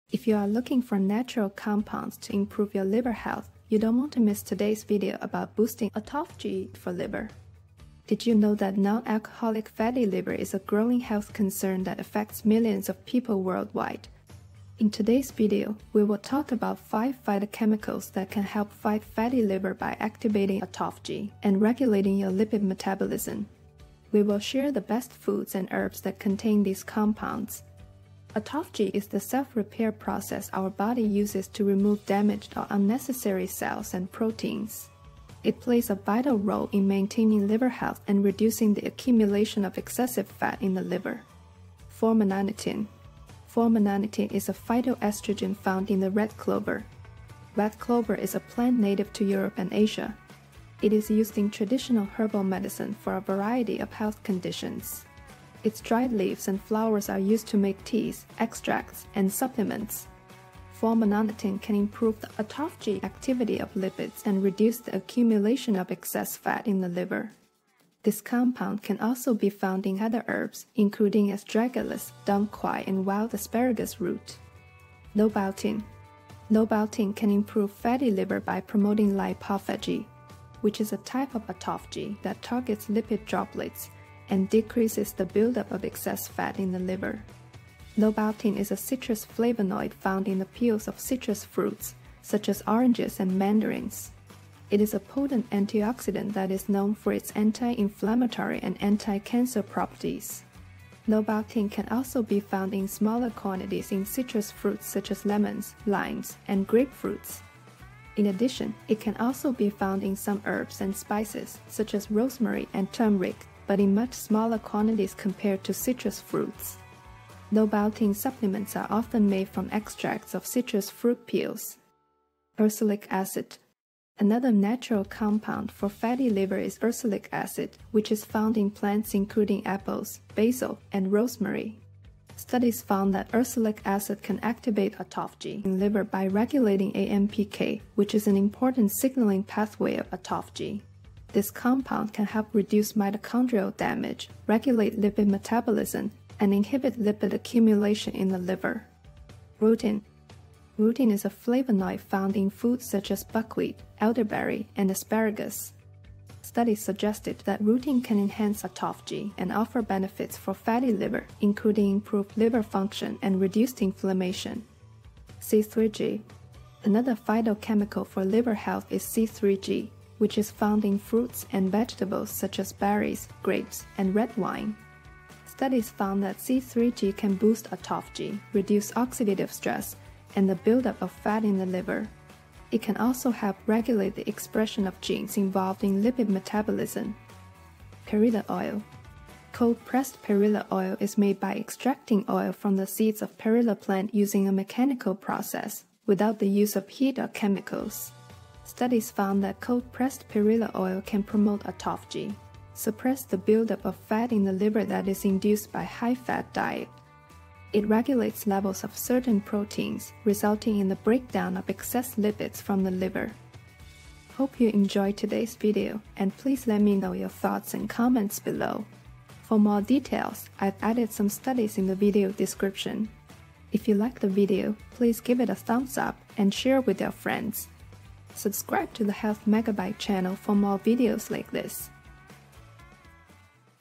If you are looking for natural compounds to improve your liver health, you don't want to miss today's video about boosting autophagy for liver. Did you know that non-alcoholic fatty liver is a growing health concern that affects millions of people worldwide? In today's video, we will talk about 5 phytochemicals that can help fight fatty liver by activating autophagy and regulating your lipid metabolism. We will share the best foods and herbs that contain these compounds. Autophagy is the self-repair process our body uses to remove damaged or unnecessary cells and proteins. It plays a vital role in maintaining liver health and reducing the accumulation of excessive fat in the liver. Formononetin. Formononetin is a phytoestrogen found in the red clover. Red clover is a plant native to Europe and Asia. It is used in traditional herbal medicine for a variety of health conditions. Its dried leaves and flowers are used to make teas, extracts, and supplements. Formononetin can improve the autophagy activity of lipids and reduce the accumulation of excess fat in the liver. This compound can also be found in other herbs, including Astragalus, dong quai, and wild asparagus root. Nobiletin. Nobiletin can improve fatty liver by promoting lipophagy, which is a type of autophagy that targets lipid droplets and decreases the buildup of excess fat in the liver. Nobiletin is a citrus flavonoid found in the peels of citrus fruits, such as oranges and mandarins. It is a potent antioxidant that is known for its anti-inflammatory and anti-cancer properties. Nobiletin can also be found in smaller quantities in citrus fruits such as lemons, limes, and grapefruits. In addition, it can also be found in some herbs and spices, such as rosemary and turmeric, but in much smaller quantities compared to citrus fruits. Nobiletin supplements are often made from extracts of citrus fruit peels. Ursolic acid. Another natural compound for fatty liver is ursolic acid, which is found in plants including apples, basil, and rosemary. Studies found that ursolic acid can activate autophagy in liver by regulating AMPK, which is an important signaling pathway of autophagy. This compound can help reduce mitochondrial damage, regulate lipid metabolism, and inhibit lipid accumulation in the liver. Rutin. Rutin is a flavonoid found in foods such as buckwheat, elderberry, and asparagus. Studies suggested that rutin can enhance autophagy and offer benefits for fatty liver, including improved liver function and reduced inflammation. C3G. Another phytochemical for liver health is C3G, which is found in fruits and vegetables such as berries, grapes, and red wine. Studies found that C3G can boost autophagy, reduce oxidative stress, and the buildup of fat in the liver. It can also help regulate the expression of genes involved in lipid metabolism. Perilla Oil. Cold-pressed perilla oil is made by extracting oil from the seeds of perilla plant using a mechanical process, without the use of heat or chemicals. Studies found that cold-pressed perilla oil can promote autophagy, suppress the buildup of fat in the liver that is induced by high-fat diet. It regulates levels of certain proteins, resulting in the breakdown of excess lipids from the liver. Hope you enjoyed today's video, and please let me know your thoughts and comments below. For more details, I've added some studies in the video description. If you like the video, please give it a thumbs up and share with your friends. Subscribe to the Health Megabyte channel for more videos like this.